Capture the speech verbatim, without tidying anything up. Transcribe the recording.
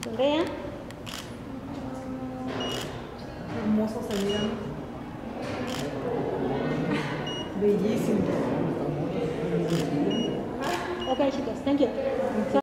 Sonrean. Hermosos se miran. Bellísimos. Ok, chicos, thank you.